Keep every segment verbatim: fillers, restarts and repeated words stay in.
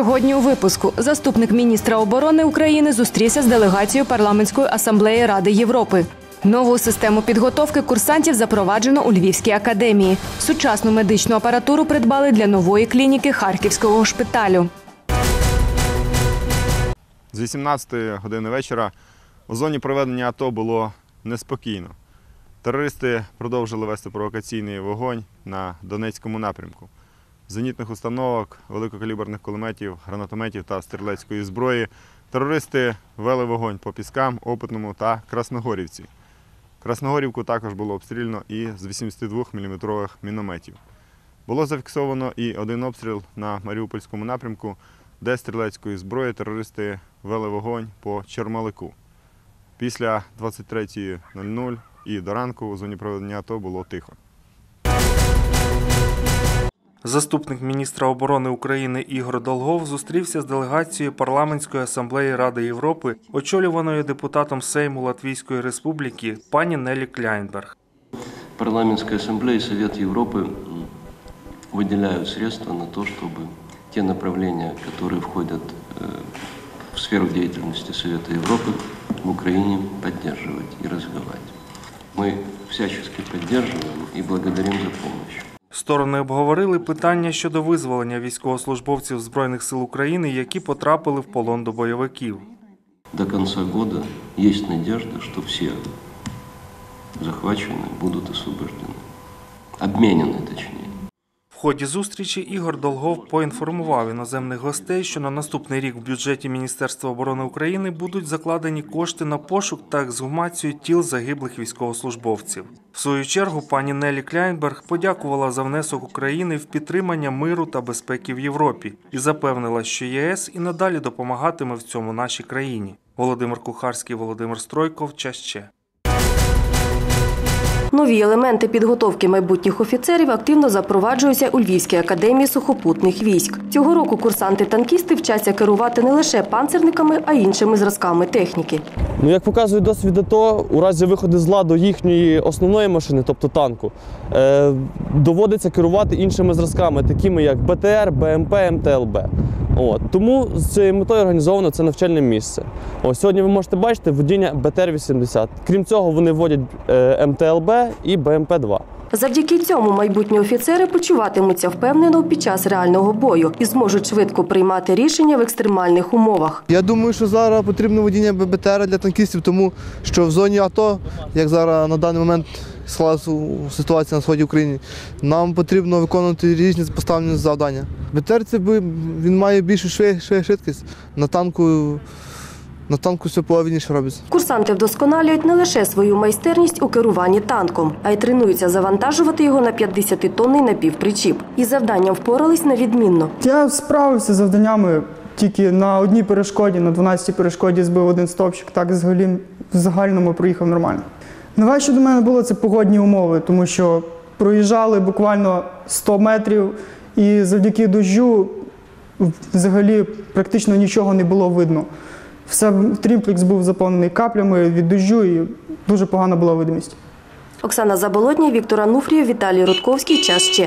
Сьогодні у випуску заступник міністра оборони України зустрівся з делегацією Парламентської асамблеї Ради Європи. Нову систему підготовки курсантів запроваджено у Львівській академії. Сучасну медичну апаратуру придбали для нової клініки Харківського шпиталю. З вісімнадцятої години вечора у зоні проведення АТО було неспокійно. Терористи продовжили вести провокаційний вогонь на Донецькому напрямку. З зенітних установок, великокаліберних кулеметів, гранатометів та стрілецької зброї терористи вели вогонь по Піскам, Опитному та Красногорівці. Красногорівку також було обстріляно і з вісімдесятидвоміліметрових мінометів. Було зафіксовано і один обстріл на Маріупольському напрямку, де стрілецької зброї терористи вели вогонь по Чермалику. Після двадцять третьої нуль нуль і до ранку у зоні проведення АТО було тихо. Заступник міністра оборони України Ігор Долгов зустрівся з делегацією Парламентської асамблеї Ради Європи, очолюваною депутатом Сейму Латвійської Республіки пані Нелі Кляйнберг. Парламентская ассамблея и Совет Европы выделяют средства на то, чтобы те направления, которые входят в сферу деятельности Совета Европы, в Украине поддерживать и развивать. Мы всячески поддерживаем и благодарим за помощь. Сторони обговорили питання щодо визволення військовослужбовців Збройних сил України, які потрапили в полон до бойовиків. До кінця року є надіжда, що всі захвачені будуть освобождені. Обмінені, точніше. В ході зустрічі Ігор Долгов поінформував іноземних гостей, що на наступний рік в бюджеті Міністерства оборони України будуть закладені кошти на пошук та ексгумацію тіл загиблих військовослужбовців. В свою чергу пані Нелі Кляйнберг подякувала за внесок України в підтримання миру та безпеки в Європі і запевнила, що ЄС і надалі допомагатиме в цьому нашій країні. Володимир Кухарський, Володимир Стройков, Час Че. Нові елементи підготовки майбутніх офіцерів активно запроваджуються у Львівській академії сухопутних військ. Цього року курсанти-танкісти вчаться керувати не лише панцерниками, а й іншими зразками техніки. Ну, як показує досвід АТО, у разі виходу з ладу їхньої основної машини, тобто танку, е, доводиться керувати іншими зразками, такими як БТР, БМП, МТЛБ. От. Тому з цією метою організовано це навчальне місце. Ось, сьогодні ви можете бачити водіння БТР вісімдесят. Крім цього, вони водять е, МТЛБ і БМП два. Завдяки цьому майбутні офіцери почуватимуться впевнено під час реального бою і зможуть швидко приймати рішення в екстремальних умовах. Я думаю, що зараз потрібно водіння БТР для танкістів, тому що в зоні АТО, як зараз на даний момент склалася ситуація на сході України, нам потрібно виконувати різні поставлені завдання. БТР це він має більшу швидкість, на танку На танку все повільніше робиться. Курсанти вдосконалюють не лише свою майстерність у керуванні танком, а й тренуються завантажувати його на п'ятдесятитонний напівпричіп. І завданням впорались на відмінно. Я справився з завданнями тільки на одній перешкоді, на дванадцятій перешкоді збив один стовпчик, так взагалі в загальному проїхав нормально. Найважче до мене було це погодні умови, тому що проїжджали буквально сто метрів і завдяки дощу взагалі практично нічого не було видно. Все, трімплекс був заповнений каплями від дощу і дуже погана була видимість. Оксана Заболотня, Віктор Ануфрієв, Віталій Рудковський, Час Че.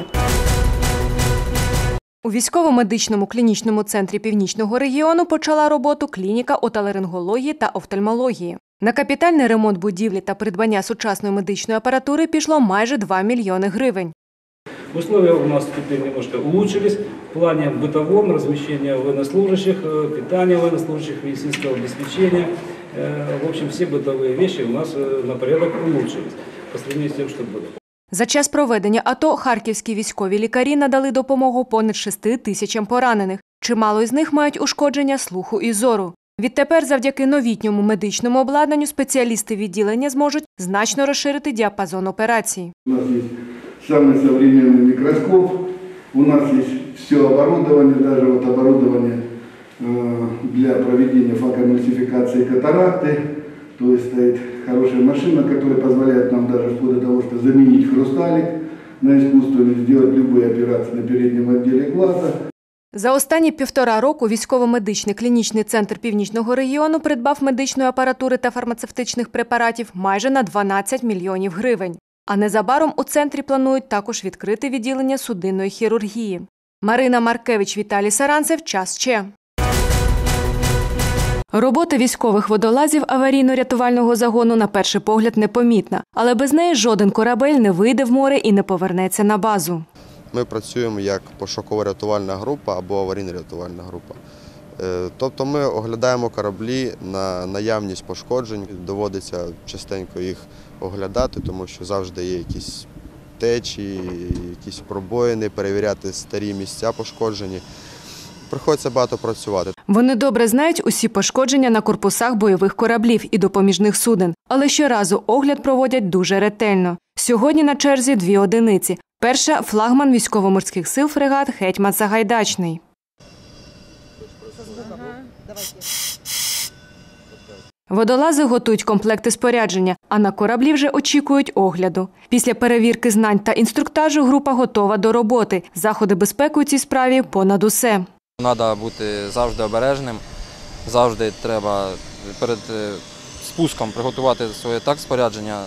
У військово-медичному клінічному центрі Північного регіону почала роботу клініка отоларингології та офтальмології. На капітальний ремонт будівлі та придбання сучасної медичної апаратури пішло майже два мільйони гривень. Условия у нас теперь немножко улучшились в плане бытовом, размещения военнослужащих, питания военнослужащих, медицинского обеспечения. В общем, все бытовые вещи у нас на порядок улучшились по сравнению с тем, что было. За час проведення АТО харківські військові лікарі надали допомогу понад шести тисячам поранених. Чимало із них мають ушкодження слуху і зору. Відтепер завдяки новітньому медичному обладнанню спеціалісти відділення зможуть значно розширити діапазон операцій. Самый современный микроскоп, у нас есть все оборудование, даже вот оборудование для проведения фагоэмульсификации катаракты, то есть стоит хорошая машина, которая позволяет нам даже вплоть до того, что заменить хрусталик на искусственный, сделать любые операции на переднем отделе глаза. За останні півтора року військово-медичний клінічний центр Північного регіону придбав медичної апаратури та фармацевтичних препаратів майже на дванадцять мільйонів гривень. А незабаром у центрі планують також відкрити відділення судинної хірургії. Марина Маркевич, Віталій Саранцев. Час Че. Робота військових водолазів аварійно-рятувального загону на перший погляд непомітна, але без неї жоден корабель не вийде в море і не повернеться на базу. Ми працюємо як пошуково-рятувальна група або аварійно-рятувальна група. Тобто ми оглядаємо кораблі на наявність пошкоджень, доводиться частенько їх оглядати, тому що завжди є якісь течії, якісь пробоїни, перевіряти старі місця пошкоджені. Приходиться багато працювати. Вони добре знають усі пошкодження на корпусах бойових кораблів і допоміжних суден, але щоразу огляд проводять дуже ретельно. Сьогодні на черзі дві одиниці. Перша – флагман військово-морських сил фрегат «Гетьман Сагайдачний». Водолази готують комплекти спорядження, а на кораблі вже очікують огляду. Після перевірки знань та інструктажу група готова до роботи. Заходи безпеки у цій справі понад усе. Треба бути завжди обережним, завжди треба перед спуском приготувати своє так спорядження,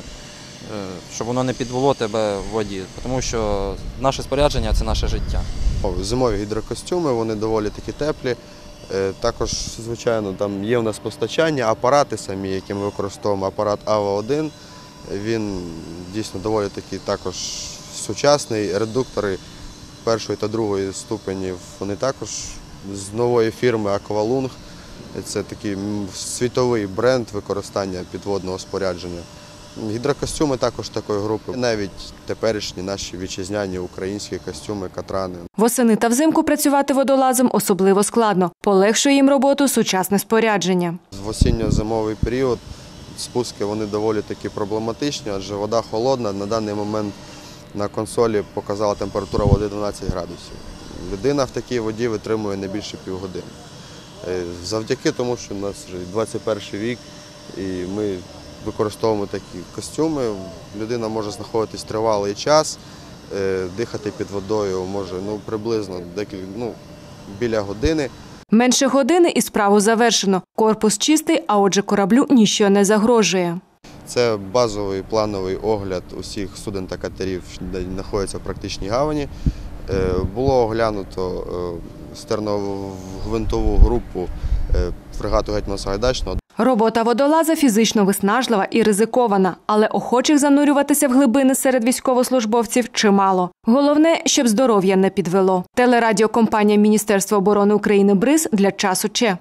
щоб воно не підвело тебе в воді, тому що наше спорядження – це наше життя. Зимові гідрокостюми, вони доволі такі теплі. Також, звичайно, там є у нас постачання, апарати самі, які ми використовуємо, апарат А В один, він дійсно доволі такий також сучасний, редуктори першої та другої ступенів, вони також з нової фірми «Аквалунг». Це такий світовий бренд використання підводного спорядження. Гідрокостюми також такої групи, навіть теперішні наші вітчизняні українські костюми, катрани. Восени та взимку працювати водолазом особливо складно. Полегшує їм роботу сучасне спорядження. В осінньо-зимовий період спуски вони доволі такі проблематичні, адже вода холодна. На даний момент на консолі показала температура води дванадцять градусів. Людина в такій воді витримує не більше півгодини. Завдяки тому, що у нас вже двадцять перший вік і ми використовуємо такі костюми, людина може знаходитись тривалий час, дихати під водою може ну, приблизно декілька, ну, біля години. Менше години і справу завершено. Корпус чистий, а отже кораблю ніщо не загрожує. Це базовий плановий огляд усіх суден та катерів, де знаходяться в практичній гавані. Було оглянуто стерногвинтову групу фрегату «Гетьман Сагайдачного». Робота водолаза фізично виснажлива і ризикована, але охочих занурюватися в глибини серед військовослужбовців чимало. Головне, щоб здоров'я не підвело. Телерадіокомпанія Міністерства оборони України «Бриз» для часу Че.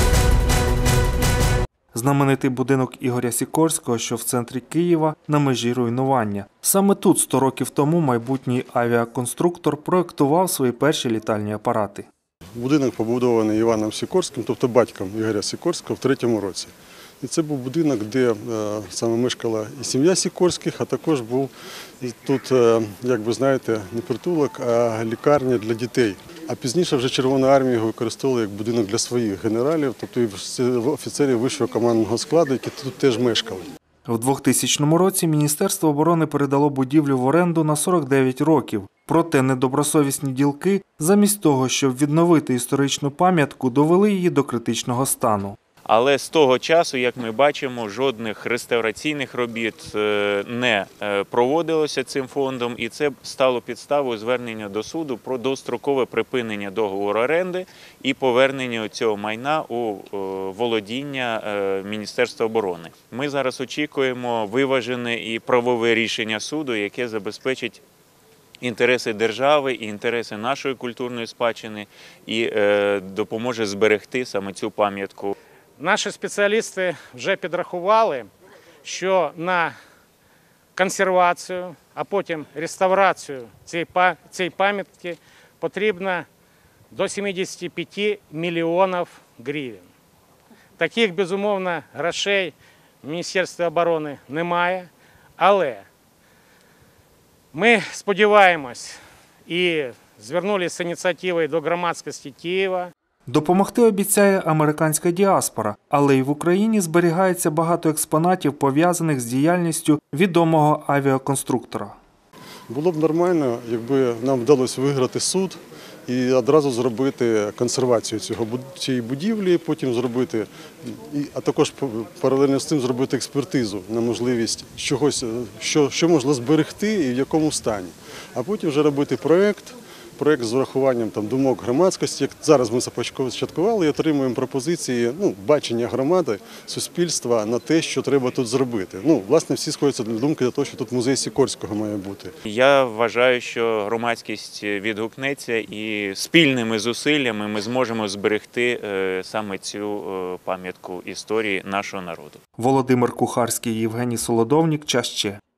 Знаменитий будинок Ігоря Сікорського, що в центрі Києва, на межі руйнування. Саме тут сто років тому майбутній авіаконструктор проєктував свої перші літальні апарати. Будинок побудований Іваном Сікорським, тобто батьком Ігоря Сікорського, в третьому році. І це був будинок, де саме мешкала і сім'я Сікорських, а також був тут, як ви знаєте, не притулок, а лікарня для дітей. А пізніше вже Червона армія його використовувала як будинок для своїх генералів, тобто і офіцерів вищого командного складу, які тут теж мешкали. В двохтисячному році Міністерство оборони передало будівлю в оренду на сорок дев'ять років. Проте недобросовісні ділки, замість того, щоб відновити історичну пам'ятку, довели її до критичного стану. Але з того часу, як ми бачимо, жодних реставраційних робіт не проводилося цим фондом, і це стало підставою звернення до суду про дострокове припинення договору оренди і повернення цього майна у володіння Міністерства оборони. Ми зараз очікуємо виважене і правове рішення суду, яке забезпечить інтереси держави і інтереси нашої культурної спадщини і допоможе зберегти саме цю пам'ятку. Наші спеціалісти вже підрахували, що на консервацію, а потім реставрацію цієї пам'ятки потрібно до сімдесят п'ять мільйонів гривень. Таких, безумовно, грошей в Міністерстві оборони немає, але ми сподіваємось і звернулися з ініціативою до громадськості Києва. Допомогти обіцяє американська діаспора, але й в Україні зберігається багато експонатів, пов'язаних з діяльністю відомого авіаконструктора. Було б нормально, якби нам вдалося виграти суд і одразу зробити консервацію цього, цієї будівлі, потім зробити, а також паралельно з цим зробити експертизу на можливість чогось, що, що можна зберегти і в якому стані. А потім вже робити проєкт, проєкт з урахуванням там, думок громадськості. Як зараз ми започаткували і отримуємо пропозиції, ну, бачення громади, суспільства на те, що треба тут зробити. Ну, власне, всі сходяться до думки до того, що тут музей Сікорського має бути. Я вважаю, що громадськість відгукнеться і спільними зусиллями ми зможемо зберегти саме цю пам'ятку історії нашого народу. Володимир Кухарський, Євгеній Солодовнік. Час ще.